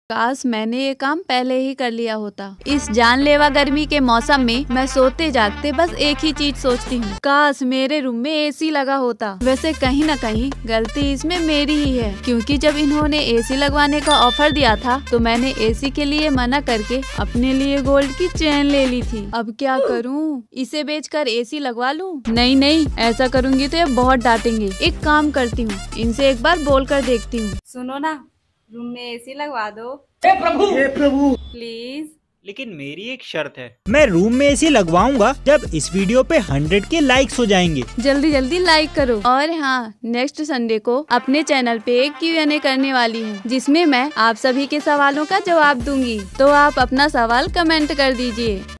काश मैंने ये काम पहले ही कर लिया होता। इस जानलेवा गर्मी के मौसम में मैं सोते जागते बस एक ही चीज सोचती हूँ, काश मेरे रूम में एसी लगा होता। वैसे कहीं न कहीं गलती इसमें मेरी ही है, क्योंकि जब इन्होंने एसी लगवाने का ऑफर दिया था तो मैंने एसी के लिए मना करके अपने लिए गोल्ड की चेन ले ली थी। अब क्या करूँ? इसे बेचकर एसी लगवा लूँ? नहीं, ऐसा करूँगी तो ये बहुत डांटेंगे। एक काम करती हूँ, इनसे एक बार बोल कर देखती हूँ। सुनो ना, रूम में एसी लगवा दो। हे प्रभु प्लीज। लेकिन मेरी एक शर्त है, मैं रूम में एसी लगवाऊंगा जब इस वीडियो पे 100 के लाइक्स हो जाएंगे। जल्दी लाइक करो। और हाँ, नेक्स्ट संडे को अपने चैनल पे एक Q&A करने वाली हूँ, जिसमें मैं आप सभी के सवालों का जवाब दूंगी। तो आप अपना सवाल कमेंट कर दीजिए।